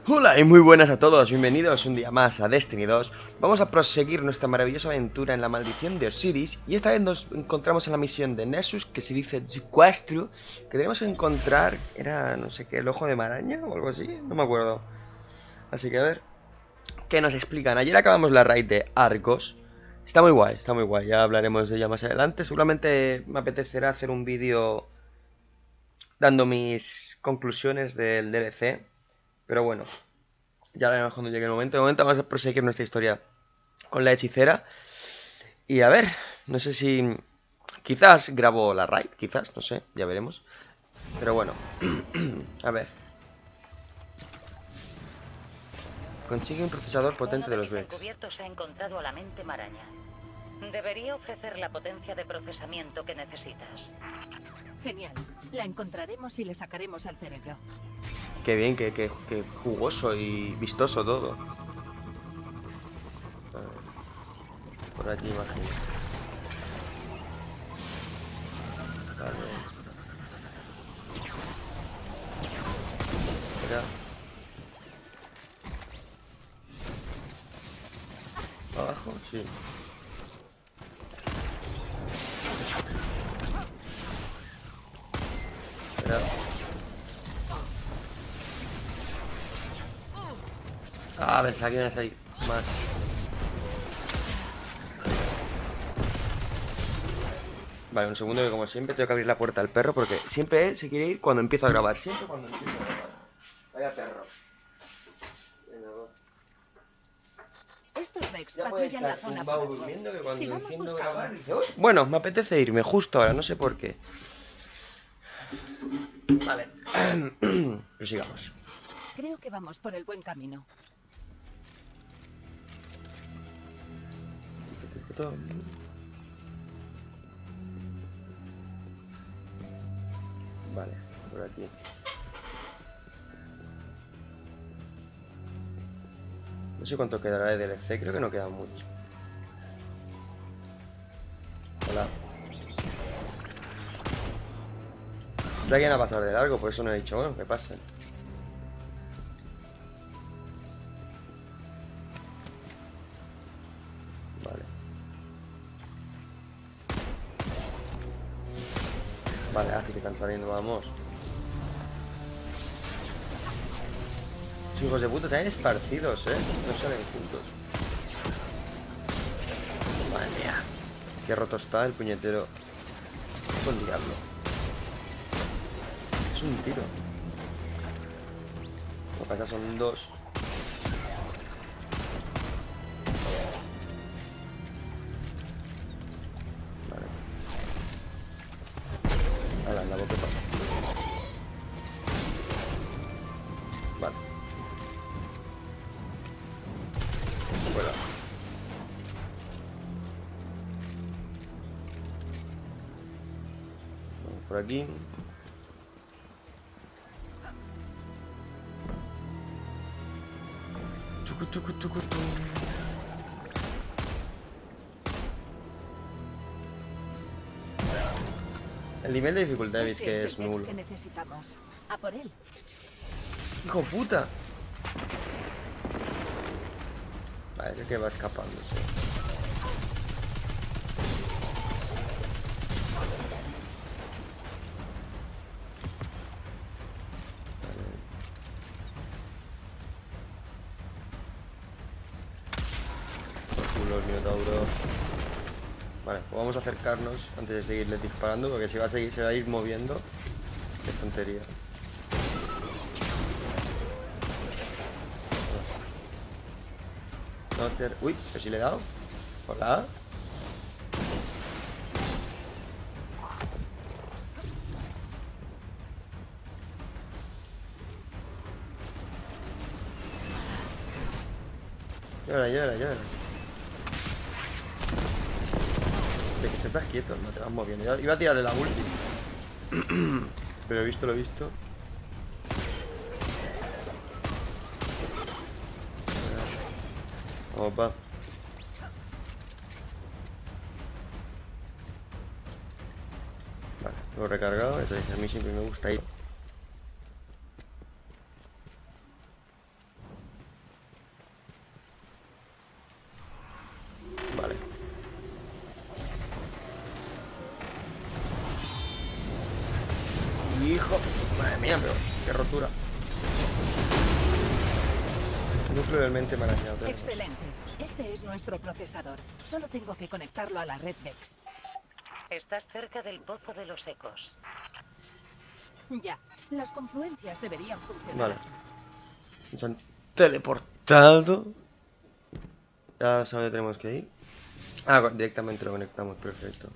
Hola y muy buenas a todos, bienvenidos un día más a Destiny 2. Vamos a proseguir nuestra maravillosa aventura en la maldición de Osiris. Y esta vez nos encontramos en la misión de Nessus, que se dice secuestro. Que tenemos que encontrar, era no sé qué, el ojo de maraña o algo así, no me acuerdo. Así que a ver, ¿qué nos explican? Ayer acabamos la raid de Argos. Está muy guay, ya hablaremos de ella más adelante. Seguramente me apetecerá hacer un vídeo dando mis conclusiones del DLC. Pero bueno, ya veremos cuando llegue el momento. De momento vamos a proseguir nuestra historia con la hechicera. Y a ver, no sé si... Quizás grabo la raid, quizás, no sé, ya veremos. Pero bueno, a ver. Consigue un procesador potente Uno de de los mis Vex. encubiertos ha encontrado a la mente maraña. Debería ofrecer la potencia de procesamiento que necesitas. Genial. La encontraremos y le sacaremos el cerebro. Qué bien, qué jugoso y vistoso todo. A ver, por aquí imagino. Vale. Espera. ¿Abajo? Sí. Espera. Ah, pensaba que iban a salir más. Vale, un segundo que como siempre tengo que abrir la puerta al perro porque siempre él se quiere ir cuando empiezo a grabar. Siempre cuando empiezo a grabar. Vaya perro. Venga, va. Estos Vex Ya puede patrullan la estar zona por tumbado algo. durmiendo que cuando Sigamos enciendo buscando. grabar dice: "Uy". Bueno, me apetece irme justo ahora, no sé por qué. Vale. Pues sigamos. Creo que vamos por el buen camino. Vale, por aquí. No sé cuánto quedará de DLC, creo que no queda mucho. Hola. Si alguien a pasar de largo, por eso no he dicho, bueno, que pasen. Vale. Vale, así que están saliendo, vamos. Los hijos de puta están esparcidos, no salen juntos. Madre mía. Qué roto está el puñetero. Con diablo. Es un tiro. Lo que pasa son dos. Vale. Ahora, la boca pasa. Vale. Fuera. Vamos por aquí. Tucu, tucu, tucu, tu. El nivel de dificultad veis Ese que es es el Vex nulo. que necesitamos. A por él. ¡Hijo puta! Vale, creo que va escapándose. Los minotauros. Vale, pues vamos a acercarnos antes de seguirle disparando, porque si va a seguir, se va a ir moviendo. Es tontería. No, uy, que sí le he dado. Hola. Llora, llora, llora. De que te estás quieto, no te vas moviendo. Iba a tirarle la ulti. Pero he visto, lo he visto. Vamos, va. Vale, lo he recargado. Eso es, a mí siempre me gusta ir. mía, pero qué rotura. Núcleo del mente marañado. Excelente. Este es nuestro procesador. Solo tengo que conectarlo a la red VEX. Estás cerca del pozo de los ecos. Ya. Las confluencias deberían funcionar. Vale. Aquí. Nos han teleportado. Ya sabemos dónde tenemos que ir. Ah, directamente lo conectamos, perfecto.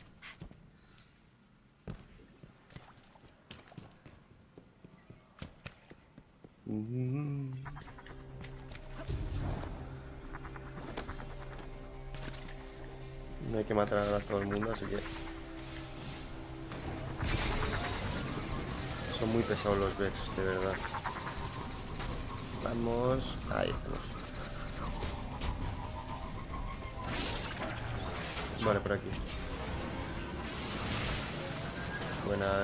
No hay que matar a todo el mundo, así que... Son muy pesados los Vex, de verdad. Vamos... Ahí estamos. Vale, por aquí. Buenas.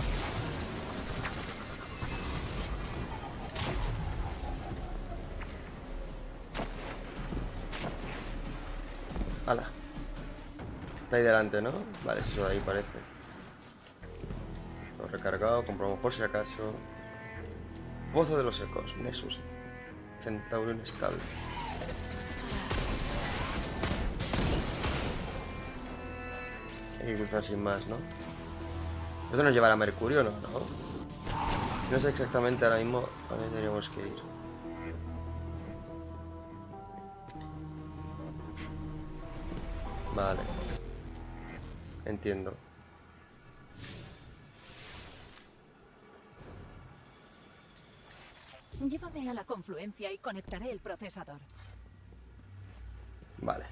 ¡Hala! Está ahí delante, ¿no? Vale, eso de ahí parece. Lo he recargado, comprobamos por si acaso. Pozo de los ecos, Nessus. Centauro inestable. Hay que cruzar sin más, ¿no? Esto nos llevará a Mercurio, ¿no? No sé exactamente ahora mismo a dónde tendríamos que ir. Vale. Entiendo. Llévame a la confluencia y conectaré el procesador. Vale.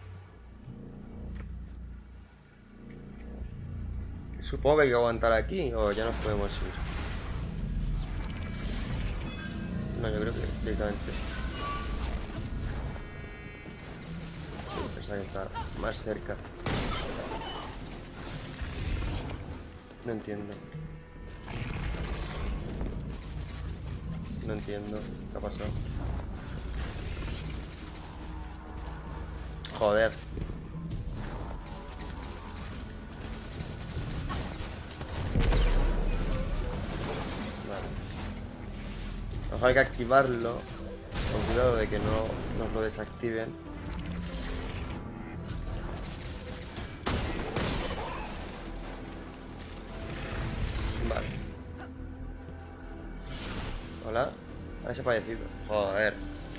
Supongo que hay que aguantar aquí o ya nos podemos ir. No, yo creo que directamente. Pensaba que está más cerca. No entiendo. No entiendo. ¿Qué ha pasado? Joder. Vale. Mejor hay que activarlo. Con cuidado de que no nos lo desactiven. Vale. Hola. Ha desaparecido. Joder.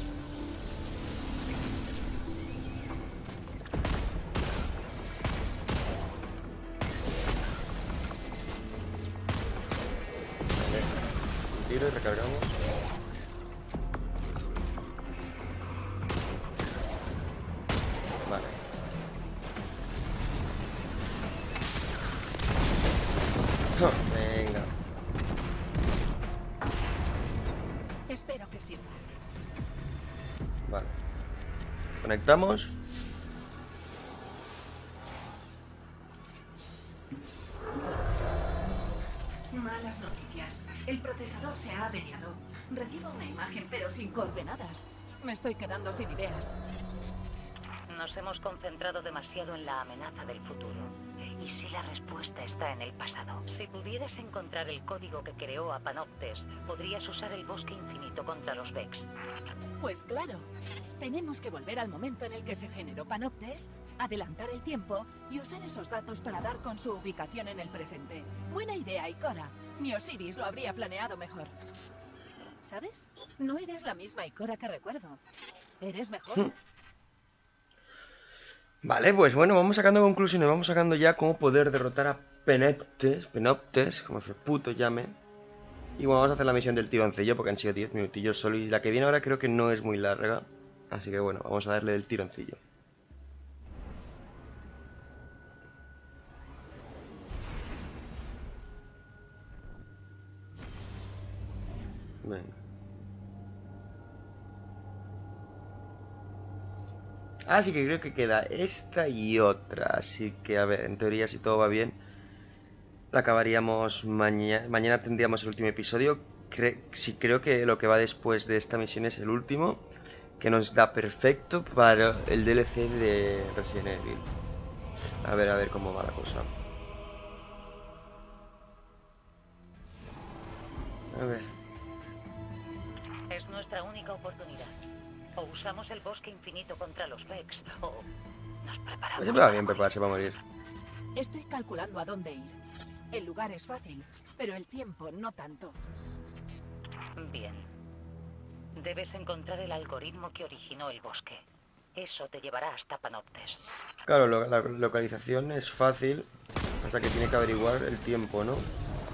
Vale. Un tiro y recargamos. Vale. Venga. Espero que sirva. Vale. Conectamos. Malas noticias. El procesador se ha averiado. Recibo una imagen, pero sin coordenadas. Me estoy quedando sin ideas. Nos hemos concentrado demasiado en la amenaza del futuro. ¿Y si la respuesta está en el pasado? Si pudieras encontrar el código que creó a Panoptes, podrías usar el bosque infinito contra los Vex. Pues claro. Tenemos que volver al momento en el que se generó Panoptes, adelantar el tiempo y usar esos datos para dar con su ubicación en el presente. Buena idea, Ikora. Ni Osiris lo habría planeado mejor. ¿Sabes? No eres la misma Ikora que recuerdo. Eres mejor. Vale, pues bueno, vamos sacando conclusiones, vamos sacando ya cómo poder derrotar a Panoptes, como se puto llame. Y bueno, vamos a hacer la misión del tironcillo porque han sido 10 minutillos solo y la que viene ahora creo que no es muy larga. Así que bueno, vamos a darle el tironcillo. Venga. Así que creo que queda esta y otra. Así que a ver, en teoría si todo va bien, la acabaríamos mañana. Mañana tendríamos el último episodio. Sí, creo que lo que va después de esta misión es el último, que nos da perfecto para el DLC de Resident Evil. A ver cómo va la cosa. A ver. Es nuestra única oportunidad. O usamos el bosque infinito contra los Vex, o nos preparamos. Siempre va para bien morir. prepararse para morir. Estoy calculando a dónde ir. El lugar es fácil, pero el tiempo no tanto. Bien. Debes encontrar el algoritmo que originó el bosque. Eso te llevará hasta Panoptes. Claro, la localización es fácil. Hasta que tiene que averiguar el tiempo, ¿no?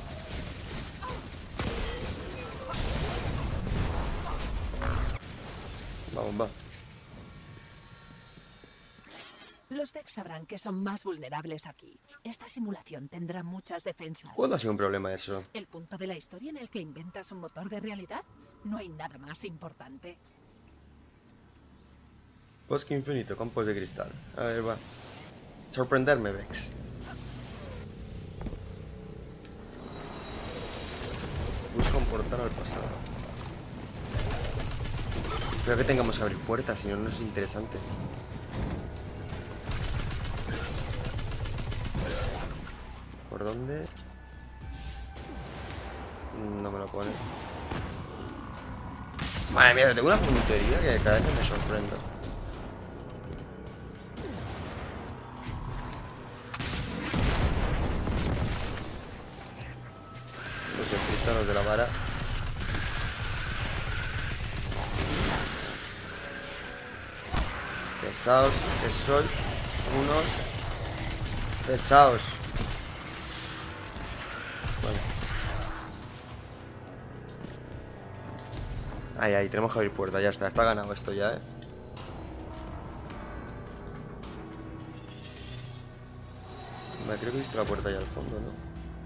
Vamos, va. Los Vex sabrán que son más vulnerables aquí. Esta simulación tendrá muchas defensas. ¿Cuándo ha sido un problema eso? ¿El punto de la historia en el que inventas un motor de realidad? No hay nada más importante. Bosque infinito, campos de cristal. A ver, va. Sorprenderme, Vex. Busca un portal al pasado. Creo que tengamos que abrir puertas, si no, no es interesante. ¿Por dónde? No me lo pone. Madre mía, tengo una puntería que cada vez me sorprendo. Los cristianos de la vara. Pesados que sois unos pesados. Vale. Ahí, tenemos que abrir puerta, ya está ganado esto ya, Vale, creo que he visto la puerta allá al fondo, ¿no?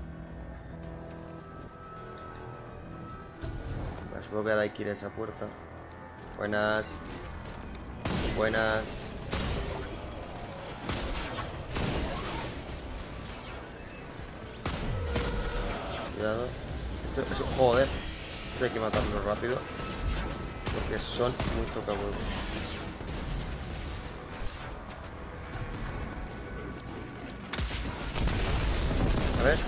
Vale, supongo que ahora hay que ir a esa puerta. Buenas. Buenas. Cuidado. Joder. Esto hay que matarlo rápido. Porque son muy tocahuevos. A ver.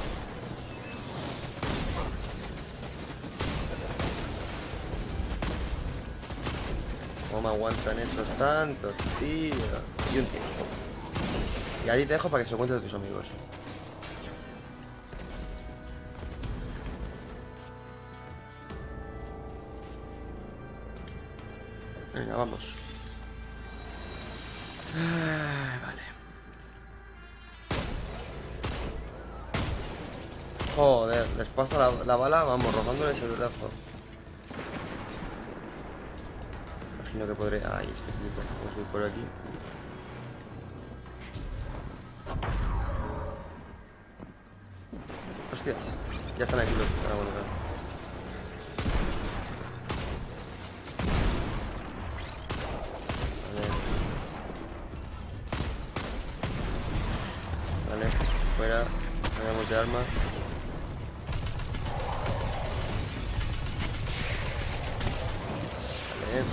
¿Cómo me aguantan esos tantos, tío? Y un tiempo. Y ahí te dejo para que se lo cuentes a tus amigos. Venga, vamos. Vale. Joder, les pasa la bala, vamos, rozándoles el brazo. Imagino que podré... Ahí está, puedo subir por aquí. Hostias, ya están aquí los para volver. Vale, fuera, cambiamos de arma. Vale.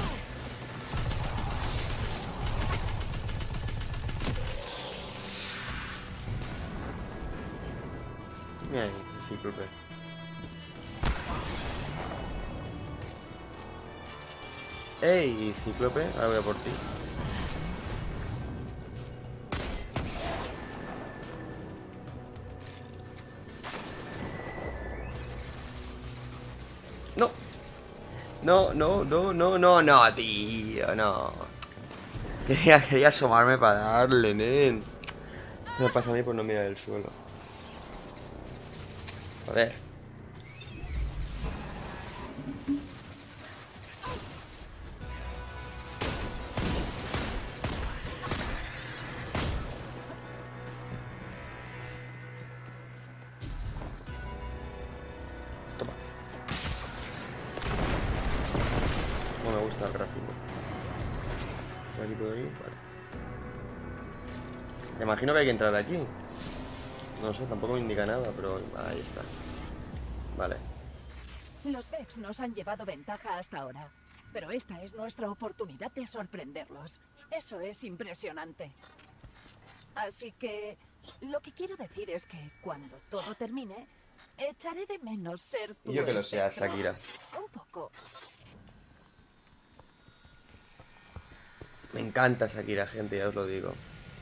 Mira ahí, el cíclope. ¡Ey, cíclope! Ahora voy a por ti. No. No, tío, no. Quería asomarme para darle, nen. Me pasa a mí por no mirar el suelo. Joder. Toma. No me gusta el gráfico. ¿Por aquí puedo ir? Vale. Me imagino que hay que entrar aquí. No sé, tampoco me indica nada, pero ahí está. Vale. Los Vex nos han llevado ventaja hasta ahora, pero esta es nuestra oportunidad de sorprenderlos. Eso es impresionante. Así que lo que quiero decir es que cuando todo termine, Echaré de menos ser tu Y yo que lo sea, espectro. Shakira. Un poco. Me encanta Shakira, gente, ya os lo digo.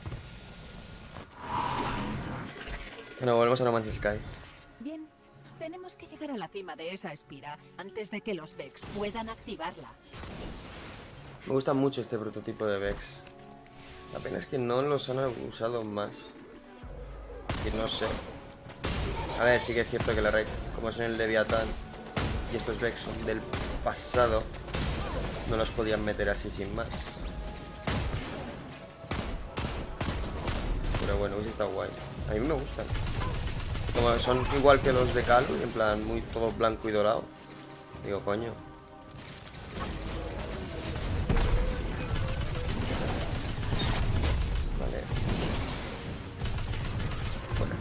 Bueno, volvemos a No Man's Sky. Bien, tenemos que llegar a la cima de esa espira antes de que los Vex puedan activarla. Me gusta mucho este prototipo de Vex. La pena es que no los han usado más. Y no sé. A ver, sí que es cierto que la raid, como son el Leviatán y estos Vex son del pasado, no los podían meter así sin más. Pero bueno, hubiese estado guay. A mí me gustan. Como son igual que los de Calo, en plan muy todo blanco y dorado. Digo, coño. Vale. Fuera.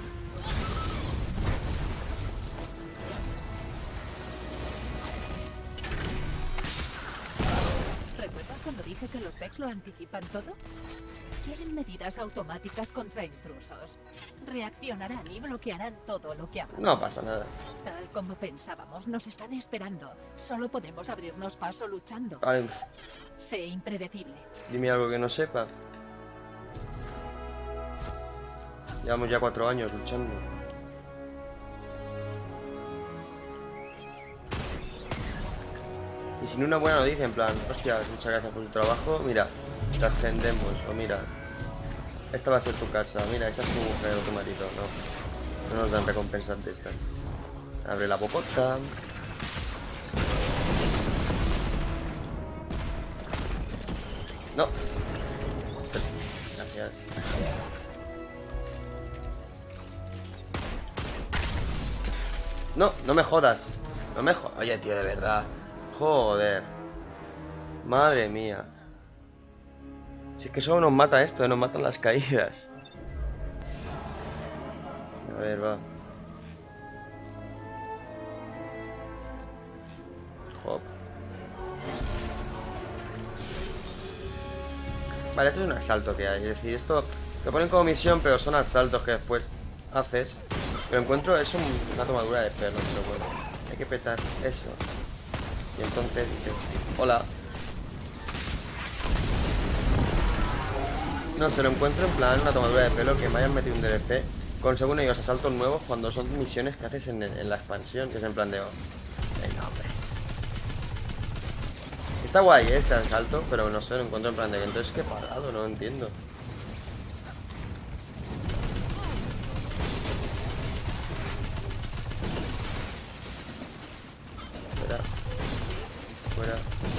¿Recuerdas cuando dije que los Vex lo anticipan todo? Quieren medidas automáticas contra intrusos. Reaccionarán y bloquearán todo lo que hagamos. No pasa nada. Tal como pensábamos, nos están esperando. Solo podemos abrirnos paso luchando. Vale, Sé impredecible. dime algo que no sepa. Llevamos ya 4 años luchando. Y sin una buena noticia, en plan, hostia, muchas gracias por tu trabajo, mira, te ascendemos, o mira, esta va a ser tu casa, mira, esa es tu mujer o tu marido, no, no nos dan recompensas de estas. Abre la popota. No. Gracias. No, no me jodas. No me jodas. Oye, tío, de verdad. Joder. Madre mía. Si es que solo nos mata esto, nos matan las caídas. A ver, va. Hop. Vale, esto es un asalto que hay. Es decir, esto te ponen como misión, pero son asaltos que después haces. Pero encuentro es una tomadura de pelo, pero bueno. Hay que petar eso. Y entonces dices, hola. No, se lo encuentro en plan una tomadura de pelo que me hayan metido un DLC con según ellos asaltos nuevos cuando son misiones que haces en la expansión, que es en plan de... Oh, venga, hombre. Está guay este asalto, pero no sé, lo encuentro en plan de... Entonces, ¿qué parado? No entiendo. Fuera. Fuera.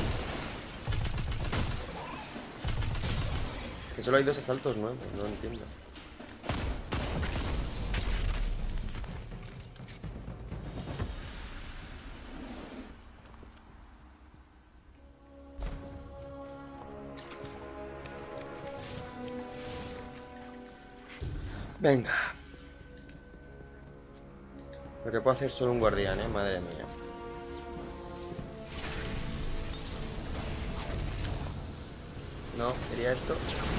Que solo hay 2 asaltos nuevos, no entiendo. Venga. Lo que puedo hacer solo un guardián, madre mía. No, quería esto.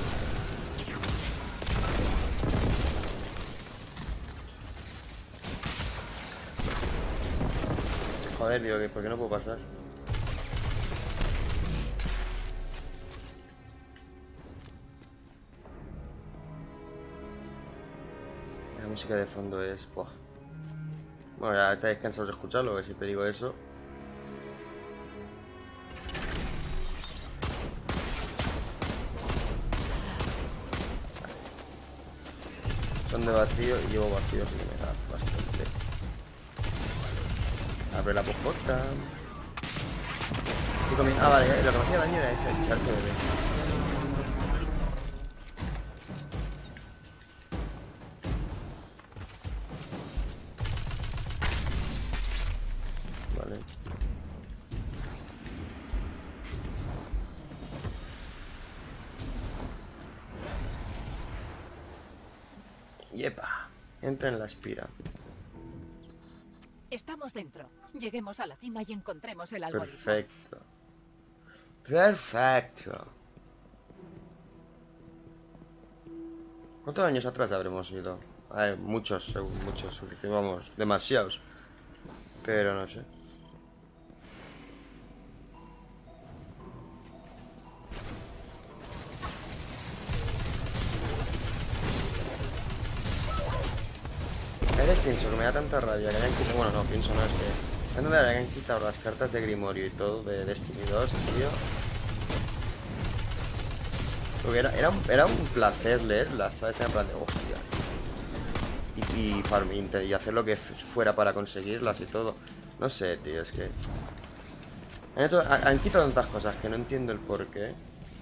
Joder, digo, que ¿por qué no puedo pasar? La música de fondo es... Buah. Bueno, ya estáis cansados de escucharlo, que siempre digo eso. Son de vacío y llevo vacío, así que me da bastante. Abre la popota. Ah, vale, lo que me hacía daño era ese charco de B. Vale. Yepa. Entra en la espira. Estamos dentro. Lleguemos a la cima y encontremos el algoritmo. Perfecto. Perfecto. ¿Cuántos años atrás habremos ido? Hay muchos, vamos, demasiados. Pero no sé. A veces pienso que me da tanta rabia que hayan quitado... Bueno, no, pienso no, es que... Cuando le hayan quitado las cartas de Grimorio y todo de Destiny 2, tío... Porque era un placer leerlas, ¿sabes? Era en plan de, hostia. Y hacer lo que fuera para conseguirlas y todo. No sé, tío, es que... Han quitado tantas cosas que no entiendo el porqué.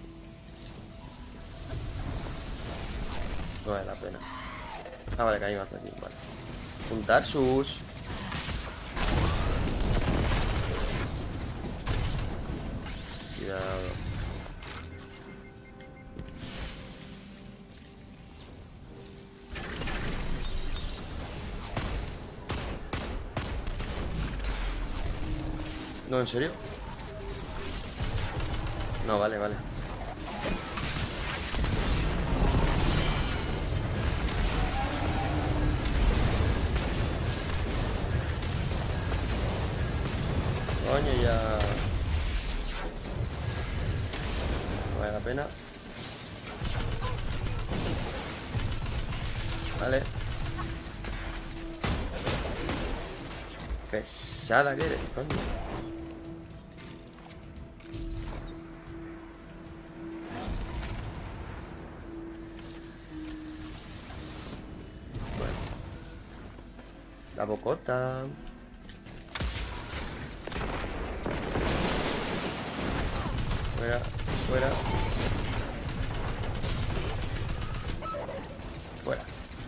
No vale la pena. Ah, vale, que hay más aquí, vale. Juntar sus... Cuidado. No, ¿en serio? No, vale, vale. Coño, ya... No vale la pena. Vale. Pesada que eres, coño. Bueno. La bocota. Fuera, fuera. Fuera.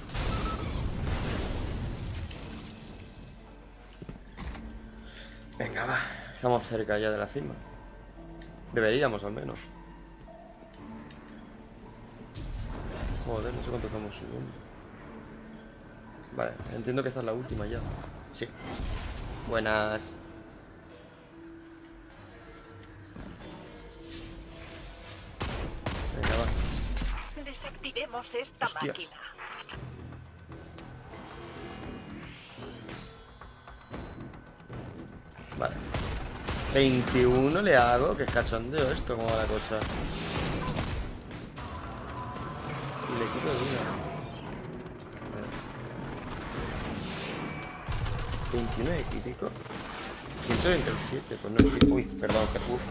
Venga, va. Estamos cerca ya de la cima. Deberíamos, al menos. Joder, no sé cuánto estamos subiendo. Vale, entiendo que esta es la última ya. Sí. Buenas. Venga, va. Desactivemos esta Hostia. máquina. Vale. 21 le hago. Que cachondeo esto, cómo va la cosa. Y le quito de una. 21 de crítico. 127, pues no es que... Uy, perdón, que... Uf.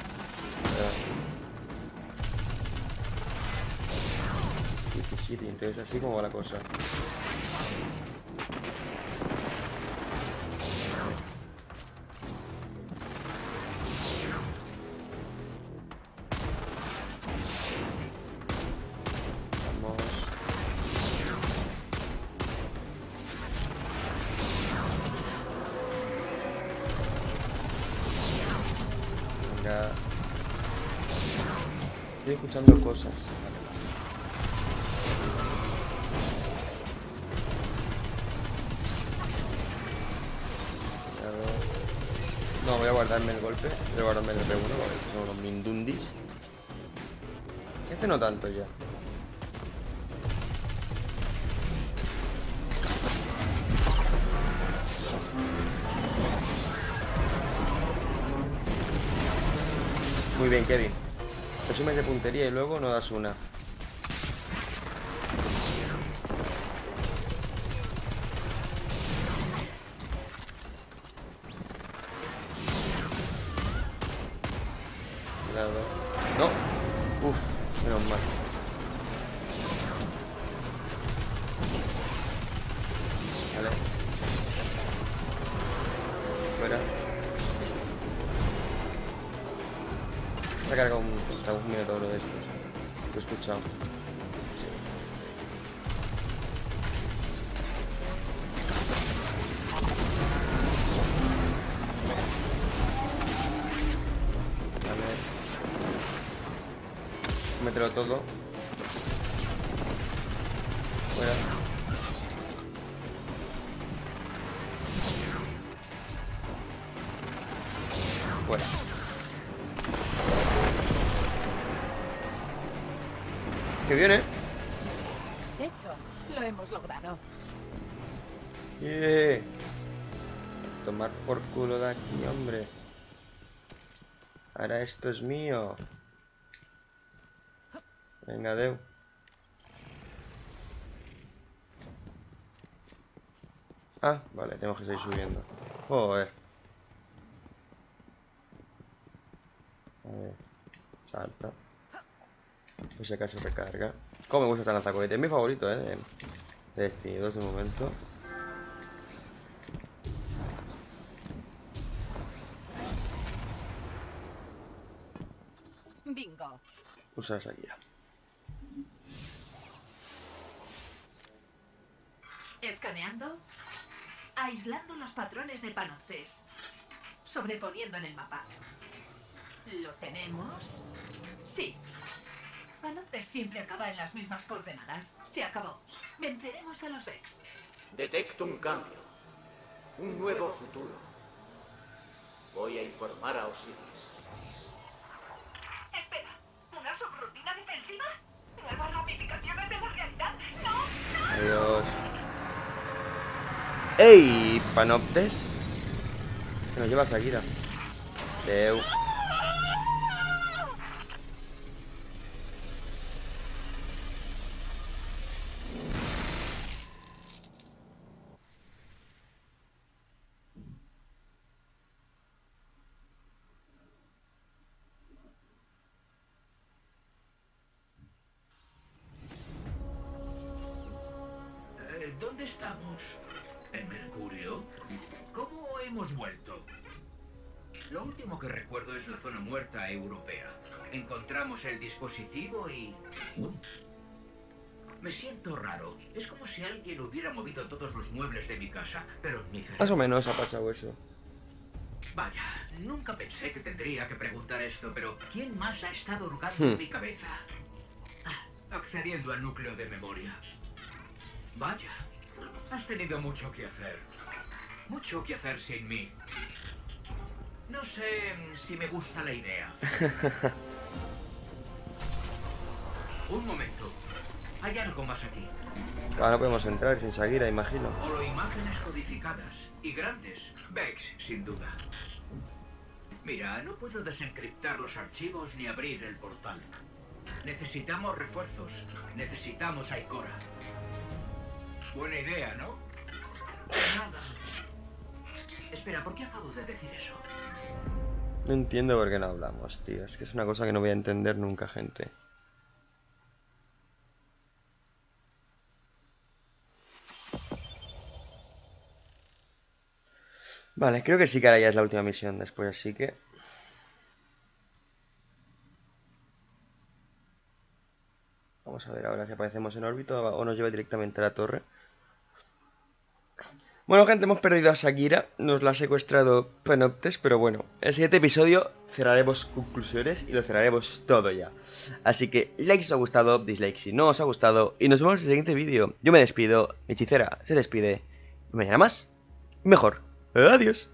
17, entonces así como va la cosa. Vamos. Venga. Estoy escuchando cosas. No, voy a guardarme el golpe. Voy a guardarme el R1 porque son unos mindundis. Este no tanto ya. Muy bien, Kevin. Presumes de puntería y luego no das una. No. Uf, menos mal. Vale. Fuera. Se ha cargado un minotauro de estos. Lo he escuchado. Sí. Mételo todo. Fuera. Fuera. Que viene. Hecho. Lo hemos logrado. Tomar por culo de aquí, hombre. Ahora esto es mío. Venga, Deu. Ah, vale, tenemos que seguir subiendo. Joder. A ver. Salta. Pues si acaso recarga. Cómo me gusta esta lanzacohete. Es mi favorito, de Destiny 2 de momento. Bingo. Usa esa guía. Escaneando. Aislando los patrones de Panoptes. Sobreponiendo en el mapa. ¿Lo tenemos? Sí. Panoptes siempre acaba en las mismas coordenadas. Se acabó. Venceremos a los Vex. Detecto un cambio. Un nuevo futuro. Voy a informar a Osiris. Espera. ¿Una subrutina defensiva? ¿Nuevas ramificaciones de la realidad? ¡No! Adiós. ¡Ey! Panoptes. Que nos lleva a Sagira. Deu. ¿Dónde estamos? ¿En Mercurio? ¿Cómo hemos vuelto? Lo último que recuerdo es la zona muerta europea. Encontramos el dispositivo y... Me siento raro. Es como si alguien hubiera movido todos los muebles de mi casa, pero en mi cerebro. Más o menos ha pasado eso. Vaya, nunca pensé que tendría que preguntar esto, pero ¿quién más ha estado hurgando en mi cabeza? Accediendo al núcleo de memoria. Vaya, has tenido mucho que hacer. Mucho que hacer sin mí. No sé si me gusta la idea. Un momento. Hay algo más aquí. Ahora no podemos entrar sin Sagira, imagino. Holoimágenes codificadas y grandes. Vex, sin duda. Mira, no puedo desencriptar los archivos ni abrir el portal. Necesitamos refuerzos. Necesitamos a Ikora. Buena idea, ¿no? Nada. Espera, ¿por qué acabo de decir eso? No entiendo por qué no hablamos, tío. Es que es una cosa que no voy a entender nunca, gente. Vale, creo que sí que ahora ya es la última misión después, así que... Vamos a ver ahora si aparecemos en órbita o nos lleva directamente a la torre. Bueno, gente, hemos perdido a Sagira, nos la ha secuestrado Panoptes, pero bueno, en el siguiente episodio cerraremos conclusiones y lo cerraremos todo ya. Así que, like si os ha gustado, dislike si no os ha gustado, y nos vemos en el siguiente vídeo. Yo me despido, mi hechicera se despide, y mañana más, y mejor. Adiós.